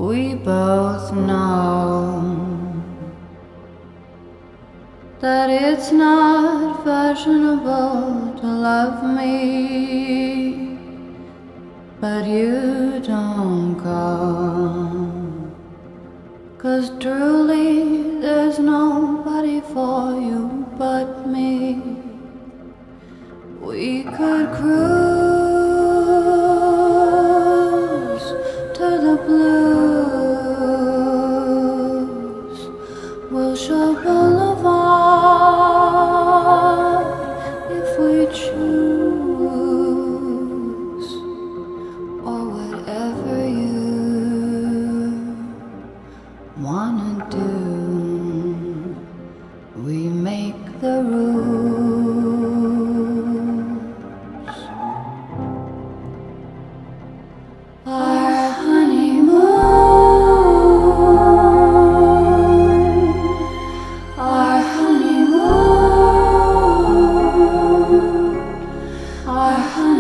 We both know that it's not fashionable to love me, but you don't come, 'cause truly there's nobody for you but me. We could cruise to the blues, Wilshire Boulevard, if we choose, or whatever you wanna do, we make the rules. Our honeymoon, our honeymoon, our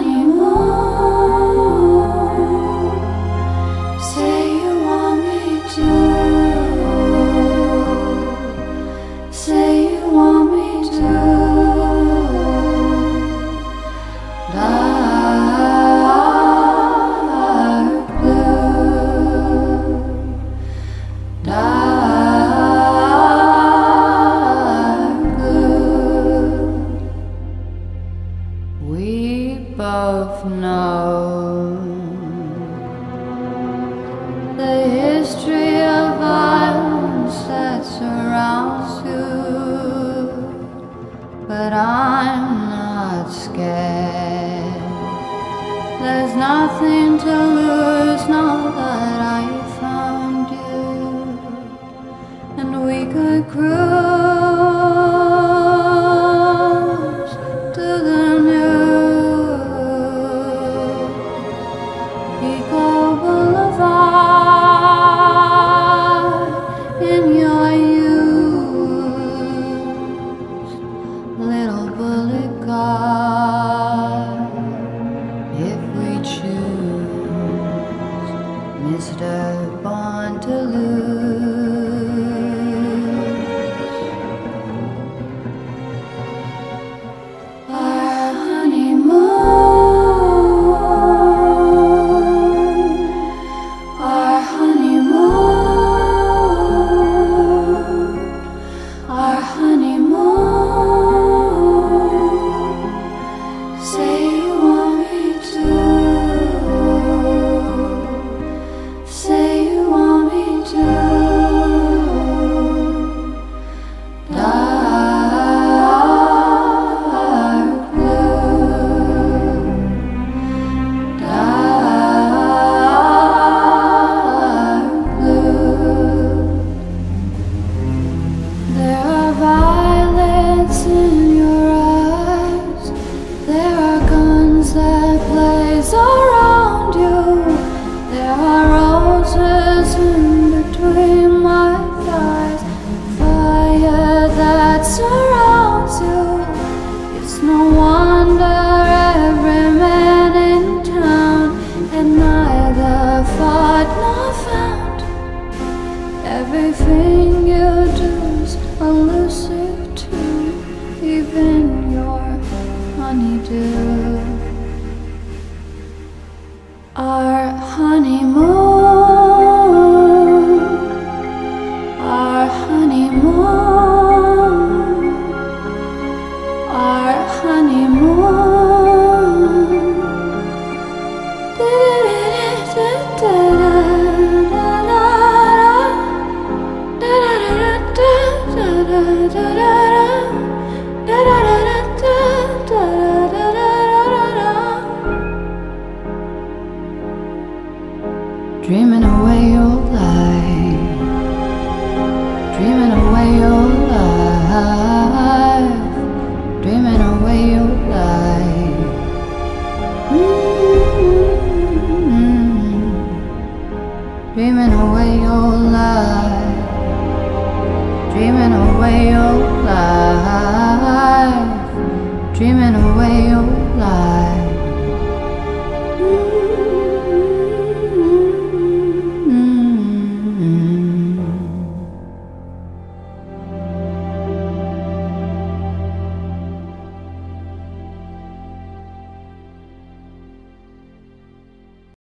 honeymoon. Say you want me to, say you want me to. Dark blue, dark blue. We both know the history of violence that surrounds you, but I'm not scared. There's nothing to lose now that I found you, and we could cruise to the new Pico Boulevard in your used little bullet car, if we choose, Mr. Born to lose. Our honeymoon, our honeymoon, our honeymoon. Say you want me to, say you want me to. Dark blue, dark blue. There are violets in your eyes, there are guns that blaze around you, there are roses in between my thighs, fire that surrounds you. It's no wonder every man in town had neither fought nor found. Everything you do's elusive too, even your honeydew. Our honeymoon, our honeymoon, our honeymoon. Dreaming away your life, dreaming away your life, dreaming away your life. Dreaming away your life, dreaming away your life, dreaming away your life.